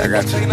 I got you.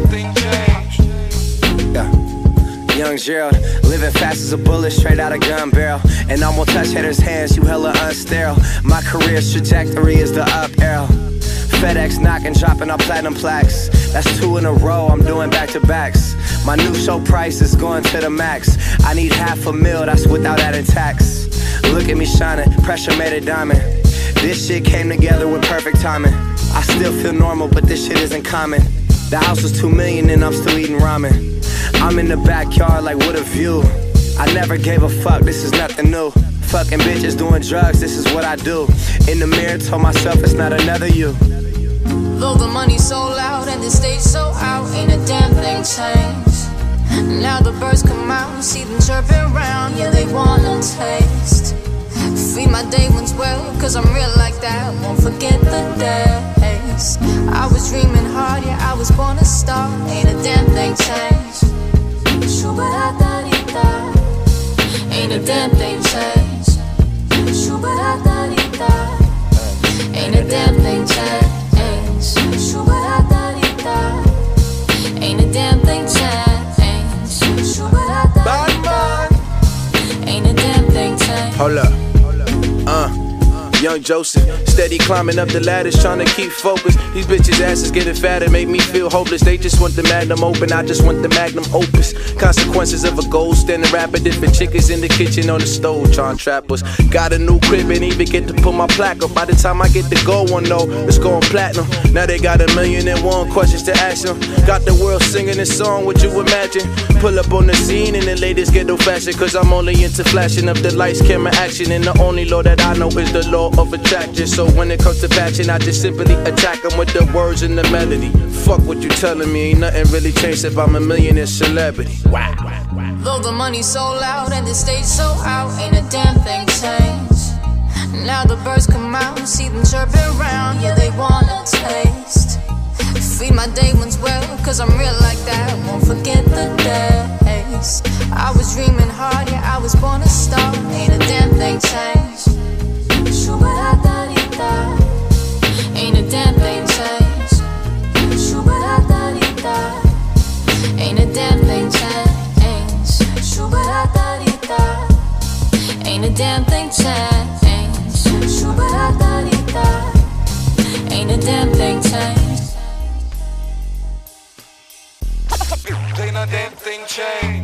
Yeah. Young Gerald, living fast as a bullet straight out a gun barrel. And I won't touch haters' hands, you hella unsterile. My career's trajectory is the up arrow. FedEx knocking, dropping on platinum plaques. That's 2 in a row, I'm doing back-to-backs. My new show price is going to the max. I need $500,000, that's without adding tax. Look at me shining, pressure made a diamond. This shit came together with perfect timing. I still feel normal, but this shit isn't common. The house was $2 million and I'm still eating ramen. I'm in the backyard like what a view. I never gave a fuck, this is nothing new. Fucking bitches doing drugs, this is what I do. In the mirror told myself it's not another you. Though the money's so loud and the stage so out, ain't a damn thing changed. Now the birds come out, see them chirping round, yeah they wanna taste. Feed my day ones well, cause I'm real like that, won't forget the days. I was dreaming hard, yeah I was born a star, ain't a damn thing changed. Shoo-ba-da-da-dee-da, ain't a damn thing changed. Shoo-ba-da-da-dee-da, ain't a damn thing changed. Shoo-ba-da-da-dee-da, ain't a damn thing changed. Shoo-ba-da-da-dee-da, ain't a damn thing changed. Hold up. Young Joseph, steady climbing up the ladders, trying to keep focused. These bitches' asses getting fatter, make me feel hopeless. They just want the magnum open, I just want the magnum opus. Consequences of a gold standing rapper, different chickens in the kitchen on the stove, trying to trap us. Got a new crib and even get to put my plaque up. By the time I get the gold one though, it's going platinum. Now they got 1,000,001 questions to ask them. Got the world singing this song, would you imagine? Pull up on the scene in the latest ghetto fashion, cause I'm only into flashing up the lights, camera action. And the only law that I know is the law of attraction. So when it comes to passion, I just simply attack them with the words and the melody. Fuck what you telling me, ain't nothing really changed if I'm a millionaire celebrity. Wow. Though the money's so loud and the stage so out, ain't a damn thing changed. Now the birds come out, see them chirping round, yeah they wanna taste. Feed my day ones well, cause I'm real like that, won't forget the days. I was dreaming hard, yeah I was born a star, ain't a damn thing changed. Shoo-ba-da-da-dee-da, ain't a damn thing changed. Shoo-ba-da-da-dee-da, ain't a damn thing changed. Shoo-ba-da-da-dee-da, ain't a damn thing changed. Shoo-ba-da-da-dee-da, ain't a damn thing changed. Ain't a damn thing changed.